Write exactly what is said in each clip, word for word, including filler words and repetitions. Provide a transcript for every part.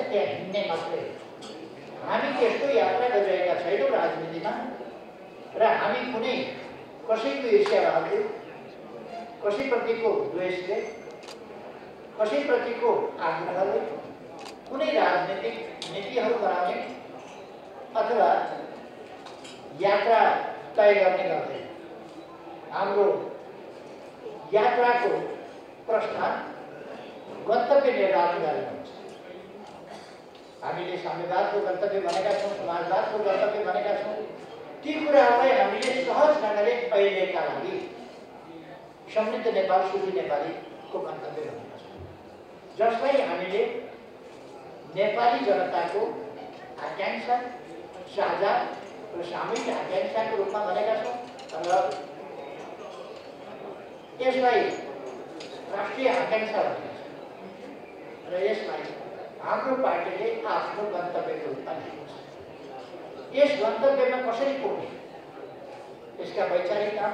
त्यहाँ हिँड्ने मात्रै। हामी त्यस्तो यात्रा गरिरहेका छैनौँ राजनीतिमा र हामी कुनै कसैको ईर्ष्याभावले, कसैप्रतिको द्वेषले, कसैप्रतिको आग्रहले कुनै राजनीतिक नीतिहरू बनाउने अथवा यात्रा तय गर्ने गर्दैन। हाम्रो यात्राको प्रस्थान गन्तव्य निर्धारण गरेर हुन्छ। हामीले साम्यवादको गन्तव्य भनेका छौँ, समाजवादको गन्तव्य भनेका छौँ। ती कुराहरूलाई हामीले सहज ढङ्गले अहिलेका लागि समृद्ध नेपाल, सुखी नेपालीको गन्तव्य भनेका छौँ, जसलाई हामीले नेपाली जनताको आकांक्षा, साझा र सामूहिक आकांक्षाको रूपमा भनेका छौँ र यसलाई राष्ट्रिय आकांक्षा भनेका छौँ र यसलाई हाम्रो पार्टीले आफ्नो गन्तव्यको रूपमा लिएको छ। यस गन्तव्यमा कसरी पुग्ने, यसका वैचारिक काम,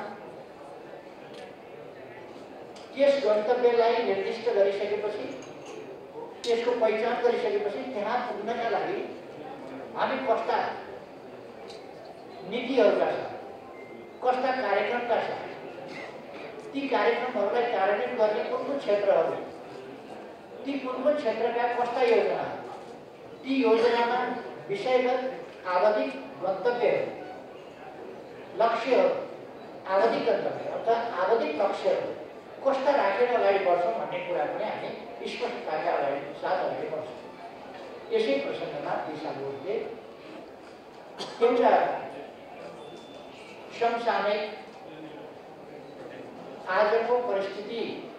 त्यस गन्तव्यलाई निर्दिष्ट गरिसकेपछि, त्यसको पहिचान गरिसकेपछि त्यहाँ पुग्नका लागि हामी कस्ता नीतिहरूका साथ, कस्ता कार्यक्रमका साथ, ती कार्यक्रमहरूलाई कार्यान्वयन गर्ने कुन कुन क्षेत्रहरू, ती कुन कुन क्षेत्रका कस्ता योजनाहरू, ती योजनामा विषयगत आवधिक गन्तव्यहरू, लक्ष्यहरू, आवधिक गन्तव्य अथवा आवधिक लक्ष्यहरू कस्ता राखेर अगाडि बढ्छौँ भन्ने कुरा पनि हामी स्पष्टताका अगाडि साथ अगाडि बढ्छौँ। यसै प्रसङ्गमा दिशाबोधले एउटा समसामयिक आजको परिस्थिति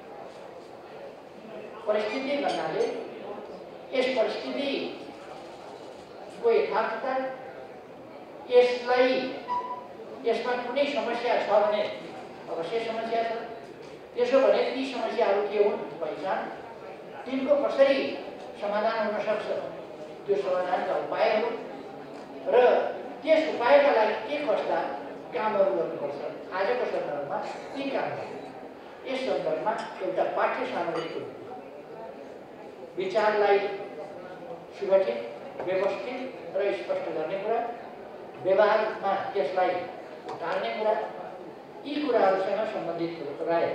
परिस्थिति भन्नाले यस परिस्थितिको यथार्थता, यसलाई यसमा कुनै समस्या छ भने अवश्य समस्या छ, त्यसो भने ती समस्याहरू के हुन् पहिचान, तिनको कसरी समाधान हुन सक्छ, त्यो समाधानका उपायहरू र त्यस उपायका लागि के कस्ता कामहरू गर्नुपर्छ आजको सन्दर्भमा, ती कामहरू यस सन्दर्भमा एउटा पाठ्य सामग्रीको विचारलाई सुगठित, व्यवस्थित र स्पष्ट गर्ने कुरा, व्यवहारमा त्यसलाई उतार्ने कुरा, यी कुराहरूसँग सम्बन्धित कुरो रहे।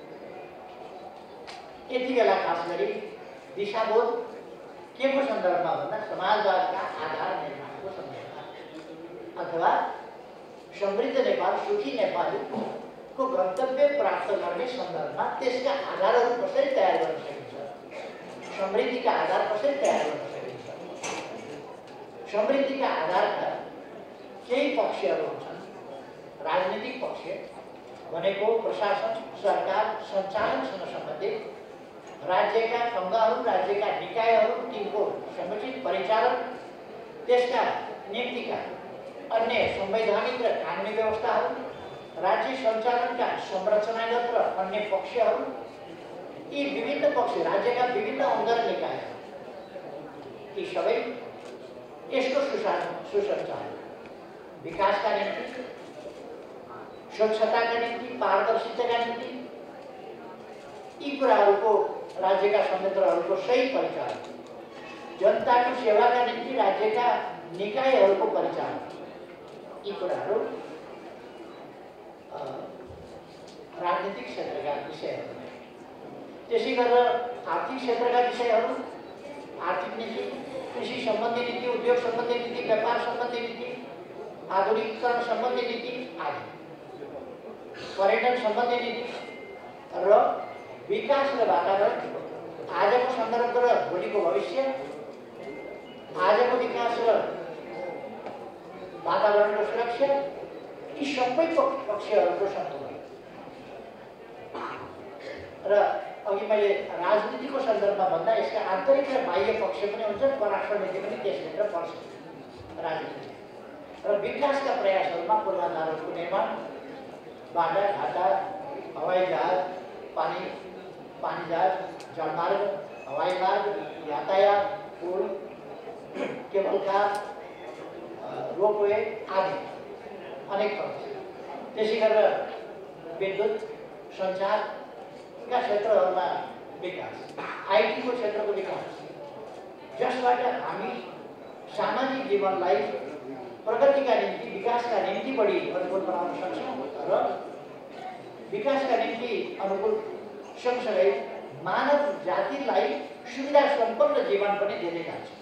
यति बेला खास गरी दिशाबोध के को सन्दर्भमा भन्दा समाजवादका आधार निर्माणको सन्दर्भमा अथवा समृद्ध नेपाल, सुखी नेपालीको गन्तव्य प्राप्त गर्ने सन्दर्भमा त्यसका आधारहरू कसरी तयार गर्न सकिन्छ, समृद्धिका आधार कसरी तयार गर्न सकिन्छ। समृद्धिका आधारका केही पक्षहरू हुन्छन्। राजनीतिक पक्ष भनेको प्रशासन, सरकार, सञ्चालनसँग सम्बन्धित राज्यका अङ्गहरू, राज्यका निकायहरू, तिनको समुचित परिचालन, त्यसका निम्तिका अन्य संवैधानिक र कानुनी व्यवस्थाहरू, राज्य सञ्चालनका संरचनागत र अन्य पक्षहरू, यी विभिन्न पक्ष, राज्यका विभिन्न अङ्ग र निकायहरू, ती सबै यसको सुसञ्चालन, विकासका निम्ति, स्वच्छताका निम्ति, पारदर्शिताका निम्ति, यी कुराहरूको राज्यका संयन्त्रहरूको सही परिचालन, जनताको सेवाका निम्ति राज्यका निकायहरूको परिचालन, यी कुराहरू राजनीतिक क्षेत्रका विषयहरू। त्यसै गरेर आर्थिक क्षेत्रका विषयहरू, आर्थिक नीति, कृषि सम्बन्धी नीति, उद्योग सम्बन्धी नीति, व्यापार सम्बन्धी नीति, आधुनिकीकरण सम्बन्धी नीति आदि, पर्यटन सम्बन्धी नीति र विकास र वातावरण, आजको सन्दर्भ र भोलिको भविष्य, आजको विकास र वातावरणको सुरक्षा, यी सबै पक्षहरूको सन्तुलन र अघि मैले राजनीतिको सन्दर्भमा भन्दा यसका आन्तरिक र बाह्य पक्ष पनि हुन्छन्, परराष्ट्र नीति पनि त्यसभित्र पर्छ राजनीति र विकासका प्रयासहरूमा पूर्वाधारहरूको निर्माण, बाटा घाटा, हवाई जहाज, पानी पानी जहाज, जलमार्ग, हवाई मार्ग, यातायात, पुल, केबल कार, रोपवे आदि अनेक पक्ष। त्यसै गरेर विद्युत, सञ्चारका क्षेत्रहरूमा विकास, आइटीको क्षेत्रको विकास, जसबाट हामी सामाजिक जीवनलाई प्रगतिका निम्ति विकासका निम्ति बढी अनुकूल बनाउन सक्छौँ र विकासका निम्ति अनुकूल सँगसँगै मानव जातिलाई सुविधा सम्पन्न जीवन पनि दिँदै जान्छ।